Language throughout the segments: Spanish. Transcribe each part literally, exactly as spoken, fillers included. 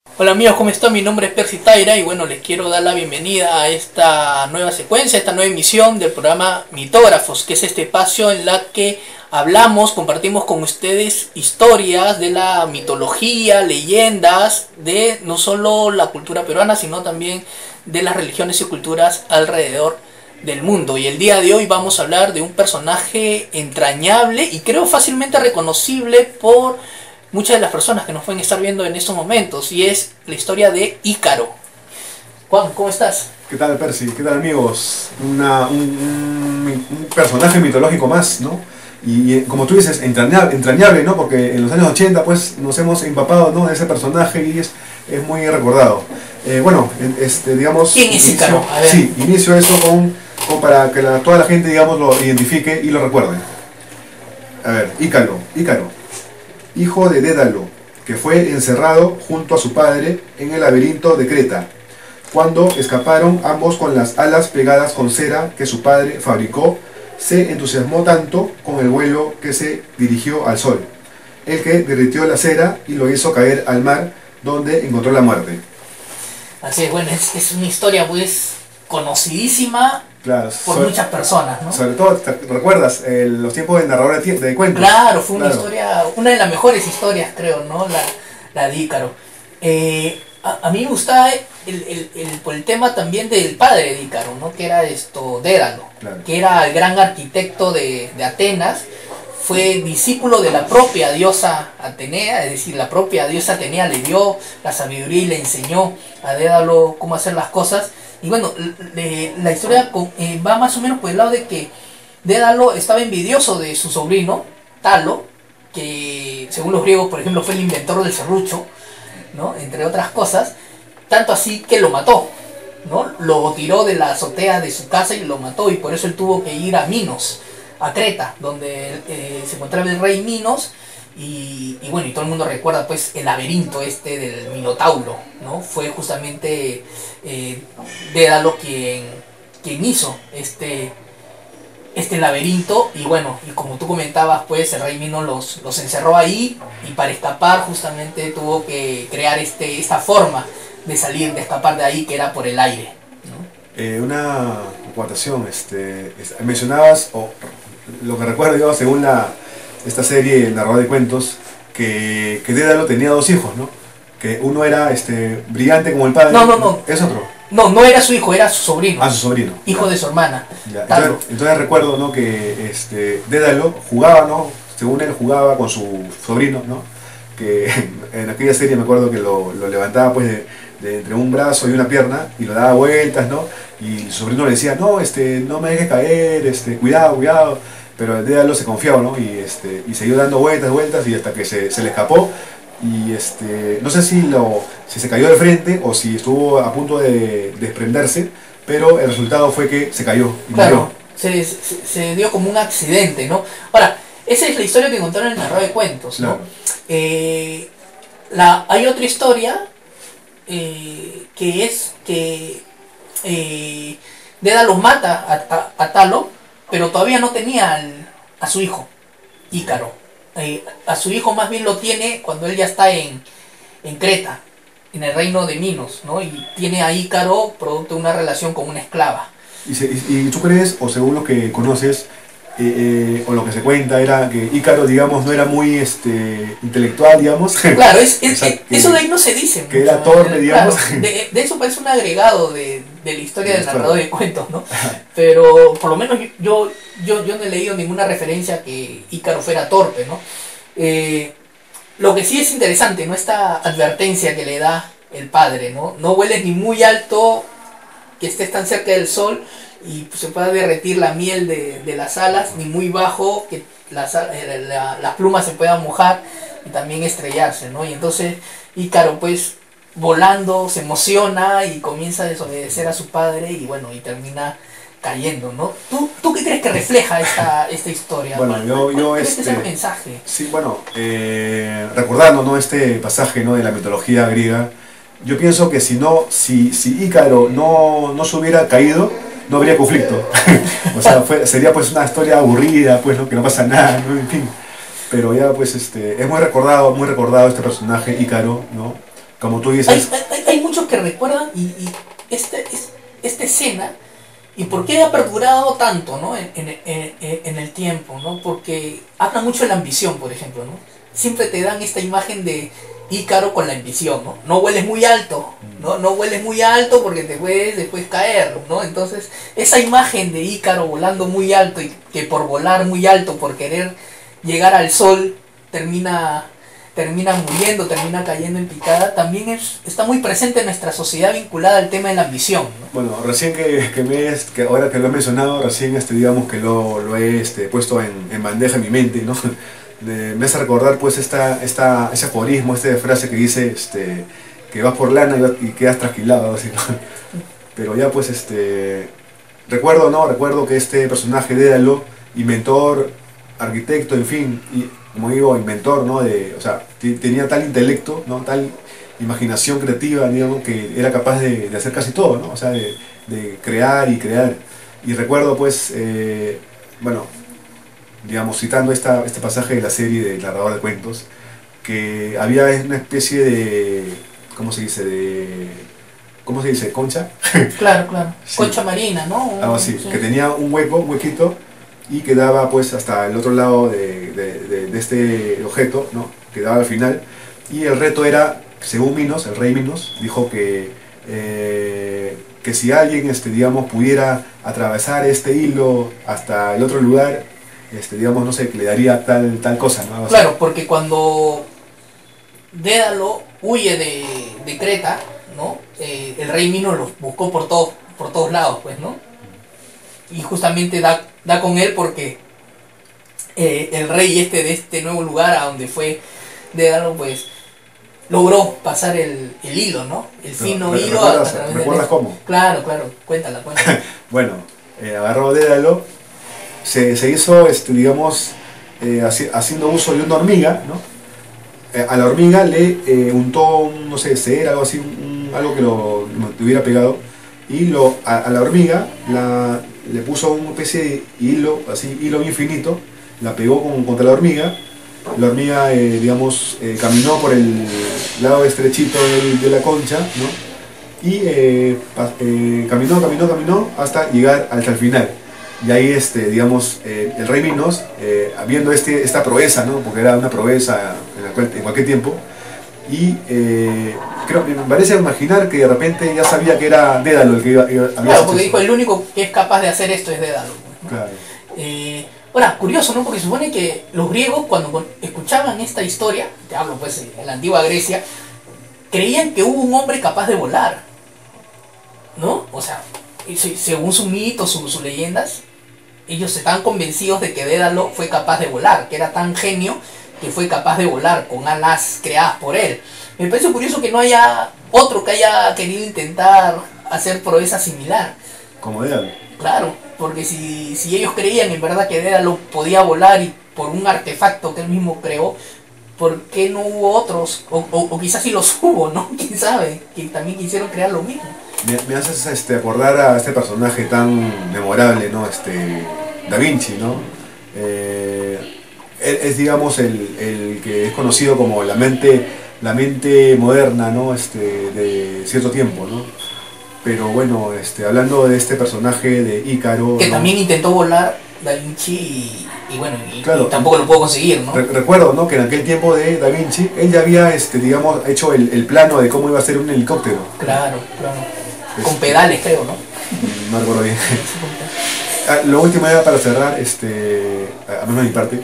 Hola amigos, ¿cómo están? Mi nombre es Percy Taira y bueno, les quiero dar la bienvenida a esta nueva secuencia, esta nueva emisión del programa Mitógrafos, que es este espacio en la que hablamos, compartimos con ustedes historias de la mitología, leyendas de no solo la cultura peruana, sino también de las religiones y culturas alrededor del mundo. Y el día de hoy vamos a hablar de un personaje entrañable y creo fácilmente reconocible por muchas de las personas que nos pueden estar viendo en estos momentos, y es la historia de Ícaro. Juan, ¿cómo estás? ¿Qué tal, Percy? ¿Qué tal, amigos? Una, un, un, un personaje mitológico más, ¿no? Y, y como tú dices, entrañable, entrañable, ¿no? Porque en los años ochenta pues nos hemos empapado, ¿no?, de ese personaje y es, es muy recordado. Eh, bueno, este, digamos... ¿Quién es Ícaro? A ver. Sí, inicio eso con, con para que la, toda la gente, digamos, lo identifique y lo recuerde. A ver, Ícaro, Ícaro, hijo de Dédalo, que fue encerrado junto a su padre en el laberinto de Creta, cuando escaparon ambos con las alas pegadas con cera que su padre fabricó. Se entusiasmó tanto con el vuelo que se dirigió al sol, el que derritió la cera y lo hizo caer al mar, donde encontró la muerte. Así es, bueno, es, es una historia pues conocidísima, claro, por sobre, muchas personas, ¿no? Sobre todo, ¿te recuerdas eh, los tiempos de narrador de, de cuentos? Claro, fue una claro. historia, una de las mejores historias, creo, ¿no? La, la de Ícaro. Eh, a, a mí me gustaba el, el, el, por el tema también del padre de Ícaro, ¿no? Que era esto, Dédalo, claro, que era el gran arquitecto de, de Atenas. Fue discípulo de la propia diosa Atenea, es decir, la propia diosa Atenea le dio la sabiduría y le enseñó a Dédalo cómo hacer las cosas. Y bueno, le, la historia eh, va más o menos por el lado de que Dédalo estaba envidioso de su sobrino, Talo, que según los griegos, por ejemplo, fue el inventor del serrucho, ¿no?, entre otras cosas, tanto así que lo mató, ¿no? Lo tiró de la azotea de su casa y lo mató, y por eso él tuvo que ir a Minos, a Creta, donde eh, se encontraba el rey Minos. Y, y bueno, y todo el mundo recuerda pues el laberinto este del Minotauro, ¿no? Fue justamente eh, Dédalo quien, quien hizo este, este laberinto. Y bueno, y como tú comentabas, pues el rey Minos los, los encerró ahí, y para escapar justamente tuvo que crear este, esta forma de salir, de escapar de ahí, que era por el aire, ¿no? Eh, una acotación, este, mencionabas, o lo que recuerdo yo según la esta serie, el narrador de cuentos, que, que Dédalo tenía dos hijos, ¿no? Que uno era este, brillante como el padre. No, no, no. ¿Es otro? No, no era su hijo, era su sobrino. Ah, su sobrino. Hijo claro. de su hermana. Ya. Entonces, entonces recuerdo, ¿no?, que este, Dédalo jugaba, ¿no? Según él jugaba con su sobrino, ¿no? Que en aquella serie me acuerdo que lo, lo levantaba pues de, de entre un brazo y una pierna y lo daba vueltas, ¿no? Y su sobrino le decía, no, este, no me dejes caer, este, cuidado, cuidado. Pero el Dédalo se confiaba, ¿no? Y, este, y siguió dando vueltas, vueltas, y hasta que se, se le escapó. Y este, no sé si, lo, si se cayó de frente o si estuvo a punto de desprenderse, pero el resultado fue que se cayó y claro, se, se, se dio como un accidente, ¿no? Ahora, esa es la historia que contaron en el narrador de cuentos, ¿no? Claro. Eh, la, hay otra historia eh, que es que eh, Dédalo mata a, a, a Talo, pero todavía no tenía al, a su hijo, Ícaro. Eh, a su hijo más bien lo tiene cuando él ya está en, en Creta, en el reino de Minos, ¿no? Y tiene a Ícaro producto de una relación con una esclava. ¿Y, se, y, y tú crees, o según lo que conoces, eh, eh, o lo que se cuenta, era que Ícaro, digamos, no era muy este, intelectual, digamos? Claro, es, es, o sea, es, eso de ahí no se dice. Que mucho, era torpe, digamos. Claro, de, de eso parece un agregado de, de la historia de del narrador de cuentos, ¿no? Pero por lo menos yo, yo, yo no he leído ninguna referencia que Ícaro fuera torpe, ¿no? Eh, lo que sí es interesante, ¿no?, esta advertencia que le da el padre, ¿no? No vueles ni muy alto, que estés tan cerca del sol y pues, se pueda derretir la miel de, de las alas, ni muy bajo, que las, la, las plumas se puedan mojar y también estrellarse, ¿no? Y entonces Ícaro pues volando se emociona y comienza a desobedecer a su padre y bueno, y termina cayendo, ¿no? ¿Tú, tú qué crees que refleja esta, esta historia? Bueno, ¿Cuál, yo, yo cuál este, es el mensaje? Sí, bueno, eh, recordando, ¿no?, este pasaje, ¿no?, de la mitología griega, yo pienso que si no, si, si Ícaro no, no se hubiera caído, no habría conflicto. O sea, fue, sería pues una historia aburrida, pues, ¿no?, que no pasa nada, ¿no?, en fin. Pero ya pues este, es muy recordado, muy recordado este personaje Ícaro, ¿no? como tú dices... Hay, hay, hay muchos que recuerdan y, y este, es, esta escena, y por qué ha perdurado tanto, ¿no? en, en, en, en el tiempo, ¿no? Porque habla mucho de la ambición, por ejemplo, ¿no? Siempre te dan esta imagen de Ícaro con la ambición, ¿no? No vueles muy alto, ¿no? No vueles muy alto porque te puedes después caer, ¿no? Entonces, esa imagen de Ícaro volando muy alto y que por volar muy alto, por querer llegar al sol, termina, termina muriendo, termina cayendo en picada, también es, está muy presente en nuestra sociedad vinculada al tema de la ambición, ¿no? Bueno, recién que, que, me, que ahora que lo he mencionado, recién este, digamos que lo, lo he este, puesto en, en bandeja en mi mente, ¿no? De, me hace recordar pues esta, esta, ese aforismo, esta frase que dice este, que vas por lana y, y quedas trasquilado, así, ¿no? Pero ya pues este recuerdo, ¿no? Recuerdo que este personaje de Dédalo, inventor, arquitecto, en fin, y como digo, inventor, ¿no? De, o sea, tenía tal intelecto, ¿no? Tal imaginación creativa, digamos, que era capaz de, de hacer casi todo, ¿no? O sea, de, de crear y crear. Y recuerdo pues, eh, bueno, digamos, citando esta, este pasaje de la serie de Narrador de Cuentos, que había una especie de, ¿cómo se dice? De, ¿cómo se dice? ¿Concha? Claro, claro. Sí. Concha marina, ¿no? Algo así, Sí. que tenía un hueco, un huequito, y que daba pues hasta el otro lado de, de, de, de este objeto, ¿no? Que daba al final, y el reto era, según Minos, el rey Minos, dijo que, eh, que si alguien, este, digamos, pudiera atravesar este hilo hasta el otro lugar, Este, digamos, no sé, que le daría tal, tal cosa, ¿no? Claro, porque cuando Dédalo huye de, de Creta, ¿no? Eh, el rey Minos lo buscó por todos, por todos lados, pues, ¿no? Y justamente da, da con él porque eh, el rey este de este nuevo lugar a donde fue Dédalo, pues, logró pasar el, el hilo, ¿no? El fino Pero, hilo. ¿Recuerdas, a, a ¿recuerdas cómo? Claro, claro, cuéntala, cuéntala. Bueno, eh, agarró Dédalo, se, se hizo, este, digamos, eh, haci haciendo uso de una hormiga, ¿no? Eh, a la hormiga le eh, untó, un, no sé, cera, algo así, un, algo que lo, lo tuviera pegado, y lo, a, a la hormiga la, le puso una especie de hilo, así, hilo bien finito, la pegó con, contra la hormiga. La hormiga, eh, digamos, eh, caminó por el lado estrechito de, de la concha, ¿no? Y eh, eh, caminó, caminó, caminó hasta llegar hasta el final. Y ahí, este, digamos, eh, el rey Minos, eh, viendo este, esta proeza, ¿no? Porque era una proeza en, la, en cualquier tiempo, y eh, creo, me parece imaginar que de repente ya sabía que era Dédalo el que iba, iba había Claro, porque eso. dijo, el único que es capaz de hacer esto es Dédalo, ¿no? Claro. Eh, Ahora, curioso, ¿no? Porque se supone que los griegos, cuando escuchaban esta historia, te hablo pues en la antigua Grecia, creían que hubo un hombre capaz de volar, ¿no? O sea, según su mito, sus su leyendas, ellos estaban convencidos de que Dédalo fue capaz de volar, que era tan genio que fue capaz de volar con alas creadas por él. Me parece curioso que no haya otro que haya querido intentar hacer proeza similar. Como Dédalo. Claro, porque si, si ellos creían en verdad que Dédalo podía volar y por un artefacto que él mismo creó, ¿por qué no hubo otros? O, o, o quizás sí los hubo, ¿no? ¿Quién sabe? Que también quisieron crear lo mismo. Me, me haces este, acordar a este personaje tan memorable, ¿no? Este, Da Vinci, ¿no? Eh, él es, digamos, el, el que es conocido como la mente, la mente moderna, ¿no? Este, de cierto tiempo, ¿no? Pero bueno, este, hablando de este personaje de Ícaro... Que ¿no? también intentó volar Da Vinci y, y bueno, y, claro, y tampoco lo pudo conseguir, ¿no? Re recuerdo, ¿no? Que en aquel tiempo de Da Vinci, él ya había, este, digamos, hecho el, el plano de cómo iba a ser un helicóptero. Claro, claro. Este, con pedales, creo, ¿no? No recuerdo bien. Ah, lo último era para cerrar, este, a menos de mi parte,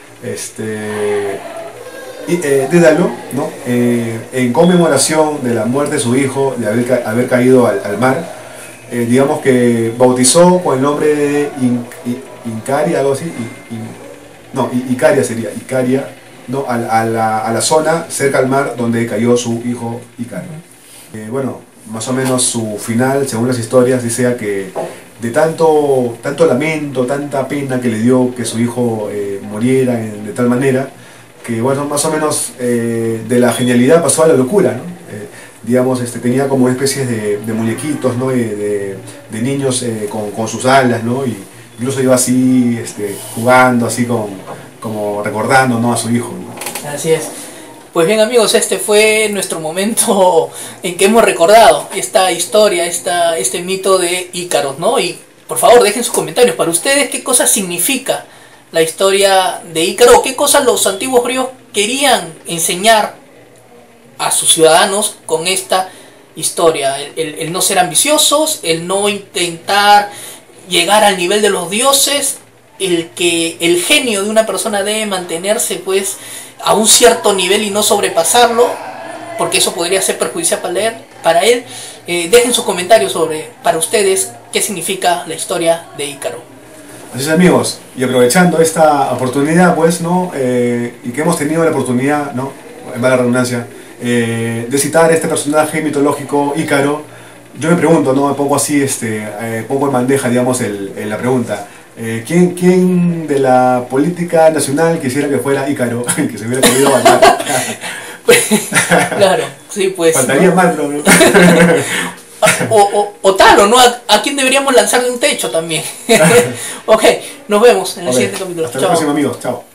este, y, eh, Dédalo, ¿no? Eh, en conmemoración de la muerte de su hijo, de haber, ca haber caído al, al mar, eh, digamos que bautizó con el nombre de In In Incaria, algo así, In In no, Icaria sería, Icaria, ¿no? a, a, la, a la zona cerca al mar donde cayó su hijo Ícaro. Eh, bueno, más o menos su final, según las historias, dice que de tanto, tanto lamento, tanta pena que le dio que su hijo eh, muriera en, de tal manera, que bueno, más o menos eh, de la genialidad pasó a la locura, ¿no? Eh, digamos, este, tenía como especies de, de muñequitos, ¿no? de, de, de niños eh, con, con sus alas, ¿no? Y incluso iba así, este, jugando, así con, como recordando, ¿no? a su hijo, ¿no? Así es. Pues bien amigos, este fue nuestro momento en que hemos recordado esta historia, esta, este mito de Ícaro, ¿no? Y por favor dejen sus comentarios para ustedes qué cosa significa la historia de Ícaro, qué cosas los antiguos griegos querían enseñar a sus ciudadanos con esta historia. El, el, el no ser ambiciosos, el no intentar llegar al nivel de los dioses, el que el genio de una persona debe mantenerse pues a un cierto nivel y no sobrepasarlo, porque eso podría ser perjudicial para él. Para él. Eh, dejen sus comentarios sobre, para ustedes, qué significa la historia de Ícaro. Así es amigos, y aprovechando esta oportunidad pues, ¿no? Eh, y que hemos tenido la oportunidad, ¿no? En la redundancia, eh, de citar a este personaje mitológico Ícaro, yo me pregunto, ¿no? Un poco así, este, eh, pongo en bandeja, digamos, el, el, la pregunta. Eh, ¿quién, ¿Quién de la política nacional quisiera que fuera Ícaro, que se hubiera querido matar? Claro, sí, pues. Faltaría ¿no? más, ¿no? O, o, o tal, o no, ¿a, a quién deberíamos lanzar de un techo también? Ok, nos vemos en el okay. siguiente capítulo. Hasta Chao. La próxima, amigos. Chao.